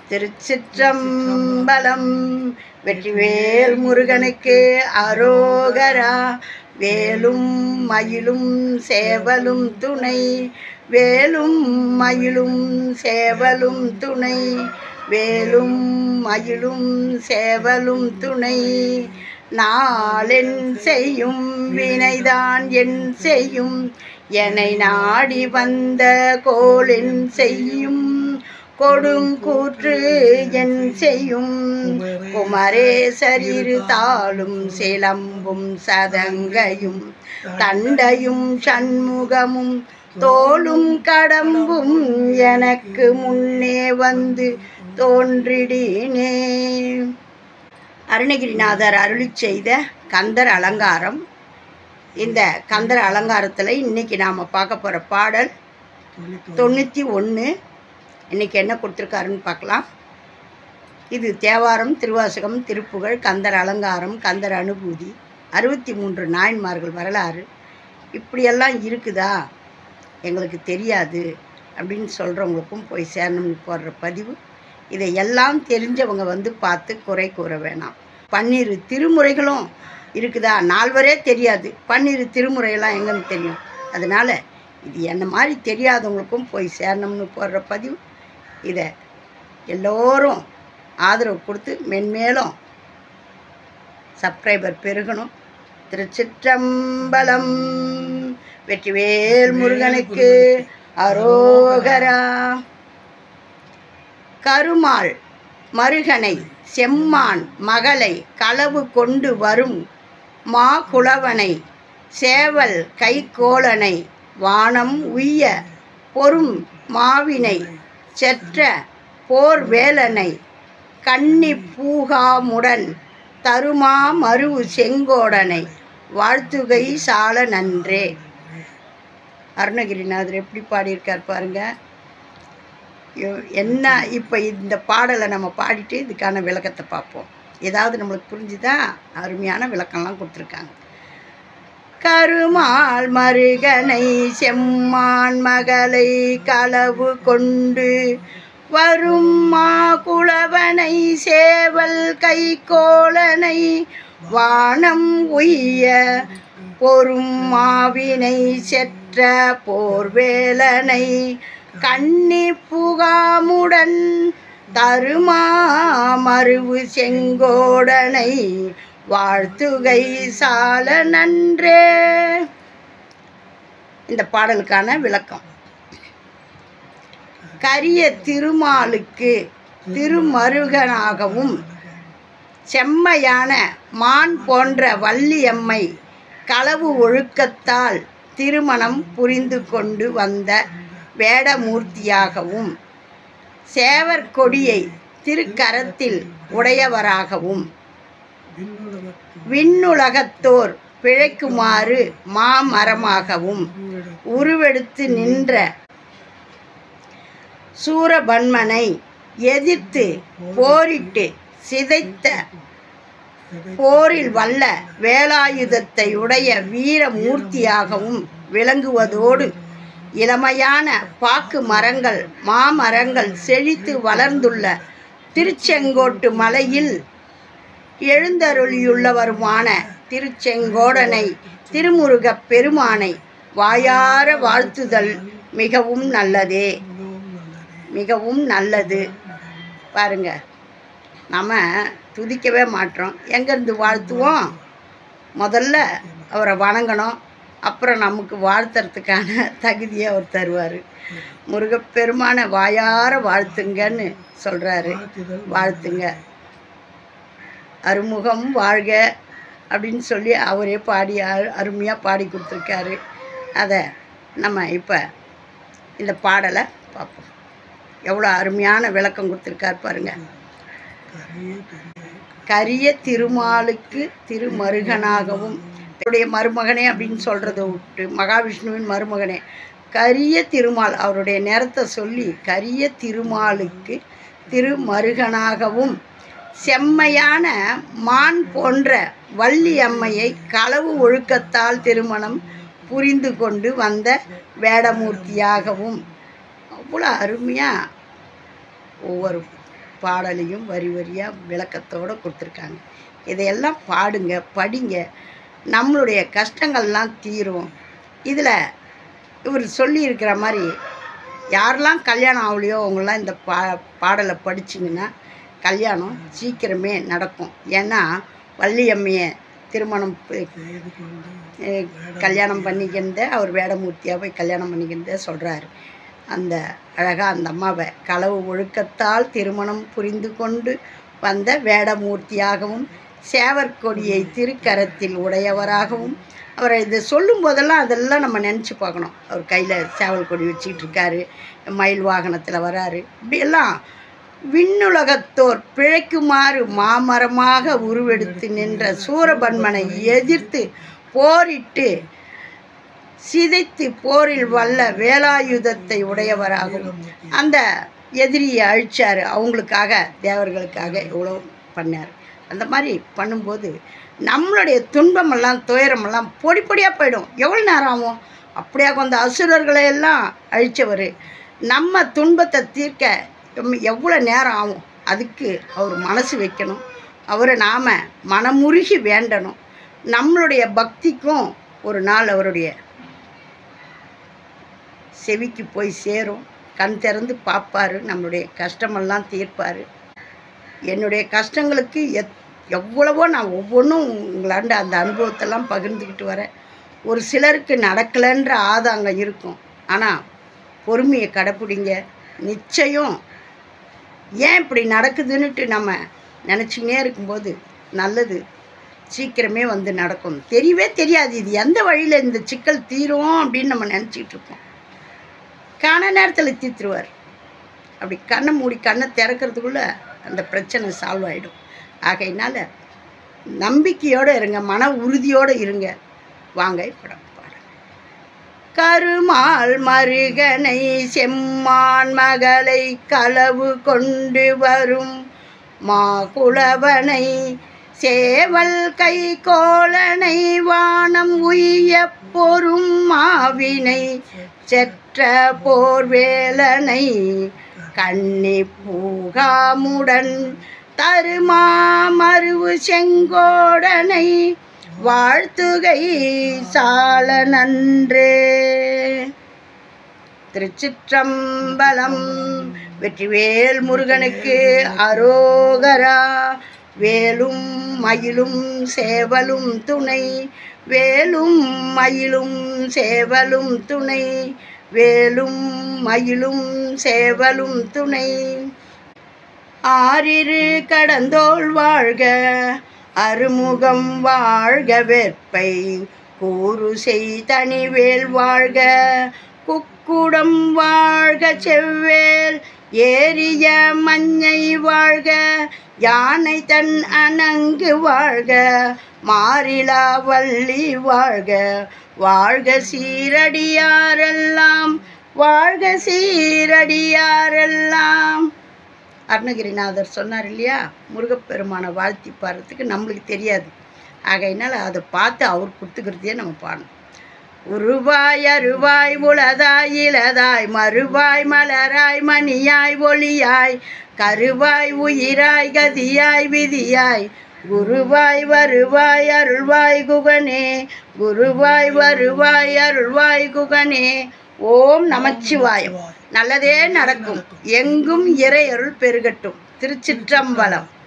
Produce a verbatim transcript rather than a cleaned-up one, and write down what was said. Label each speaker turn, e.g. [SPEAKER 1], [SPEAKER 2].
[SPEAKER 1] திருச்சிற்றம்பலம். வெற்றிவேல் முருகனுக்கு அரோகரா. வேலும் மயிலும் சேவலும் துணை, வேலும் மயிலும் சேவலும் துணை, வேலும் மயிலும் சேவலும் துணை. நாளென் செய்யும் வினைதான் என் செய்யும், என்னை நாடி வந்த கோளென் செய்யும், கொடுங்கூற்று என் செய்யும். குமரேசரிரு தாளும் சிலம்பும் சதங்கையும் தண்டையும் சண்முகமும் தோளும் கடம்பும் எனக்கு முன்னே வந்து தோன்றிடினே. அருணகிரிநாதர் அருளி செய்த கந்தர் அலங்காரம். இந்த கந்தர் அலங்காரத்தில் இன்றைக்கி நாம் பார்க்க போகிற பாடல் தொண்ணூற்றி ஒன்று. இன்றைக்கி என்ன கொடுத்துருக்காருன்னு பார்க்கலாம். இது தேவாரம், திருவாசகம், திருப்புகழ், கந்தர் அலங்காரம், கந்தர் அனுபூதி, அறுபத்தி மூன்று நாயன்மார்கள் வரலாறு, இப்படியெல்லாம் இருக்குதா எங்களுக்கு தெரியாது அப்படின்னு சொல்கிறவங்களுக்கும் போய் சேரணும்னு போடுற பதிவு. இதை எல்லாம் தெரிஞ்சவங்க வந்து பார்த்து குறை கூற வேணாம். பன்னிரு திருமுறைகளும் இருக்குதா, நால்வரே தெரியாது, பன்னிரு திருமுறையெல்லாம் எங்கன்னு தெரியும். அதனால் இது என்ன மாதிரி தெரியாதவங்களுக்கும் போய் சேரணும்னு போடுற பதிவு. இதை எல்லோரும் ஆதரவு கொடுத்து மென்மேலும் சப்ஸ்கிரைபர் பெருகணும். திருச்சிற்றம்பலம். வெற்றிவேல் முருகனுக்கு அரோகரா. கருமாள் மருகனை செம்மான் மகளை களவு கொண்டு வரும் மா குளவனை சேவல் கைகோளனை வானம் உய்ய பொறும் மாவினை செற்ற போர் வேலனை கன்னி பூகாமுடன் தருமா மருவு செங்கோடனை வாழ்த்துகை சால நன்றே. அருணகிரிநாதர் எப்படி பாடியிருக்கார் பாருங்க. என்ன இப்போ இந்த பாடலை நம்ம பாடிட்டு இதுக்கான விளக்கத்தை பார்ப்போம். ஏதாவது நம்மளுக்கு புரிஞ்சுதா? அருமையான விளக்கம்லாம் கொடுத்துருக்காங்க. கருமாள் மருகனை செம்மான் மகளை களவு கொண்டு வரும் மா குளவனை சேவல் கைகோளனை வானம் உய்ய பொறும் மாவினை செற்ற போர்வேலனை கன்னி புகாமுடன் தருமா மருவு செங்கோடனை வாழ்த்துகை சால நன்றே. இந்த பாடலுக்கான விளக்கம். கரிய திருமாலுக்கு திருமருகனாகவும் செம்மையான மான் போன்ற வள்ளியம்மை களவு ஒழுக்கத்தால் திருமணம் புரிந்து கொண்டு வந்த வேடமூர்த்தியாகவும் சேவற்கொடியை திருக்கரத்தில் உடையவராகவும் விண்ணுலகத்தோர் பிழைக்குமாறு மாமரமாகவும் உருவெடுத்து நின்ற சூரபன்மனை எதிர்த்து போரிட்டு சிதைத்த போரில் வல்ல வேலாயுதத்தை உடைய வீரமூர்த்தியாகவும் விளங்குவதோடு இளமையான பாக்கு மரங்கள் மாமரங்கள் செழித்து வளர்ந்துள்ள திருச்செங்கோட்டு மலையில் எழுந்தருளியுள்ளவருமான திருச்செங்கோடனை திருமுருகப் பெருமானை வாயார வாழ்த்துதல் மிகவும் நல்லதே, மிகவும் நல்லது. பாருங்க, நம்ம துதிக்கவே மாட்டோம், எங்கேருந்து வாழ்த்துவோம்? முதல்ல அவரை வணங்கணும், அப்புறம் நமக்கு வாழ்த்துறதுக்கான தகுதியை அவர் தருவார். முருகப்பெருமான வாயார வாழ்த்துங்கன்னு சொல்கிறாரு. வாழ்த்துங்க, அருமுகம் வாழ்க அப்படின்னு சொல்லி அவரே பாடி அருமையாக பாடி கொடுத்துருக்காரு. அதை நம்ம இப்போ இந்த பாடலை பார்ப்போம். எவ்வளோ அருமையான விளக்கம் கொடுத்துருக்கார் பாருங்கள். கரிய திருமாலுக்கு திருமருகனாகவும் அவருடைய மருமகனே அப்படின்னு சொல்கிறத விட்டு மகாவிஷ்ணுவின் மருமகனே கரிய திருமால் அவருடைய நிறத்தை சொல்லி கரிய திருமாலுக்கு திருமருகனாகவும் செம்மையான மான் போன்ற வள்ளி அம்மையை களவு ஒழுக்கத்தால் திருமணம் புரிந்து கொண்டு வந்த வேடமூர்த்தியாகவும் அவ்வளோ அருமையாக ஒவ்வொரு பாடலையும் வரி வரியாக விளக்கத்தோடு கொடுத்துருக்காங்க. இதையெல்லாம் பாடுங்க, படிங்க, நம்மளுடைய கஷ்டங்கள்லாம் தீரும். இதில் இவர் சொல்லியிருக்கிற மாதிரி யாரெல்லாம் கல்யாணம் ஆகலையோ அவங்களாம் இந்த பா பாடலை படிச்சிங்கன்னா கல்யாணம் சீக்கிரமே நடக்கும். ஏன்னா வள்ளியம்மையை திருமணம் கல்யாணம் பண்ணிக்கிந்த அவர் வேடமூர்த்தியாக போய் கல்யாணம் பண்ணிக்கிந்த சொல்கிறாரு. அந்த அழகாக அந்த அம்மாவை களவு ஒழுக்கத்தால் திருமணம் புரிந்து கொண்டு வந்த வேடமூர்த்தியாகவும் சேவற்கொடியை திருக்கரத்தில் உடையவராகவும் அவரை இதை சொல்லும் போதெல்லாம் அதெல்லாம் நம்ம நினச்சி பார்க்கணும். அவர் கையில் சேவல் கொடி வச்சுக்கிட்டு இருக்காரு, மயில் வாகனத்தில் வராரு. இப்படியெல்லாம் விண்ணுலகத்தோர் பிழைக்குமாறு மாமரமாக உருவெடுத்து நின்ற சூரபன்மனை எதிர்த்து போரிட்டு சிதைத்து போரில் வல்ல வேலாயுதத்தை உடையவராகவும் அந்த எதிரியை அழிச்சார். அவங்களுக்காக தேவர்களுக்காக எவ்வளோ பண்ணார். அந்த மாதிரி பண்ணும்போது நம்மளுடைய துன்பமெல்லாம் துயரமெல்லாம் பொடி பொடியாக போயிடும். எவ்வளோ நேரம் ஆகும்? அப்படியே அந்த அசுரர்களை எல்லாம் அழித்தவர் நம்ம துன்பத்தை தீர்க்க எவ்வளோ நேரம் ஆகும்? அதுக்கு அவர் மனசு வைக்கணும், அவரை நாம் மனமுருகி வேண்டணும். நம்மளுடைய பக்திக்கும் ஒரு நாள் அவருடைய செவிக்கு போய் சேரும். கண் திறந்து பார்ப்பார், நம்மளுடைய கஷ்டமெல்லாம் தீர்ப்பார். என்னுடைய கஷ்டங்களுக்கு எத் எவ்வளவோ நான் ஒவ்வொன்றும் உங்களாண்ட அந்த அனுபவத்தெல்லாம் பகிர்ந்துக்கிட்டு வரேன். ஒரு சிலருக்கு நடக்கலைன்ற ஆதாங்கம் இருக்கும். ஆனால் பொறுமையை கடைப்பிடிங்க. நிச்சயம் ஏன் இப்படி நடக்குதுன்னுட்டு நம்ம நினச்சிக்கினே இருக்கும்போது நல்லது சீக்கிரமே வந்து நடக்கும். தெரியவே தெரியாது இது எந்த வழியில் இந்த சிக்கல் தீரும் அப்படின்னு நம்ம நினச்சிக்கிட்டு இருக்கோம். கன நேரத்தில் தீர்த்துருவார். அப்படி கண்ணை மூடி கண்ணை திறக்கிறதுக்குள்ளே அந்த பிரச்சனை சால்வ் ஆகிடும். ஆகையினால நம்பிக்கையோடு இருங்க, மன உறுதியோடு இருங்க. வாங்க படம் பாட. கருமால் மருகனை செம்மான் மகளை களவு கொண்டு வரும் மாகுளவனை சேவல் கை கோலனை வானம் உய்ய பொறும் மாவினை செற்ற போர்வேலனை கண்ணி பூகாமுடன் தருமாமருவு செங்கோடனை வாழ்த்துகை சால நன்றே. திருச்சிற்றம்பலம். வெற்றிவேல் முருகனுக்கு அரோகரா. வேலும் மயிலும் சேவலும் துணை, வேலும் மயிலும் சேவலும் துணை, வேலும் மயிலும் சேவலும் துணை. ஆறிரு கடந்தோள் வாழ்க, அருமுகம் வாழ்க, வெற்பை கூறு செய் தனிவேல் வாழ்க, குக்குடம் வாழ்க, செவ்வேல் ஏறிய மஞ்சை வாழ்க, யானை தன் அணங்கு வாழ்க, மாறிலா வள்ளி வாழ்க, வாழ்க சீரடியாரெல்லாம், வாழ்க சீரடியாரெல்லாம். அருணகிரிநாதர் சொன்னார் இல்லையா, முருகப்பெருமானை வாழ்த்தி பாடுறதுக்கு நம்மளுக்கு தெரியாது. ஆகையினால் அதை பார்த்து அவர் கொடுத்துக்கிறதையே நம்ம பாடணும். உருவாய் அருவாய் உளதாய் இளதாய் மறுவாய் மலராய் மணியாய் ஒளியாய் கருவாய் உயிராய் கதியாய் விதியாய் குருவாய் வருவாய் அருள்வாய் குகனே, குருவாய் வருவாய் அருள்வாய் குகனே. ஓம் நமச்சிவாயம். நல்லதே நடக்கும். எங்கும் இறை அருள் பெருகட்டும். திருச்சிற்றம்பலம்.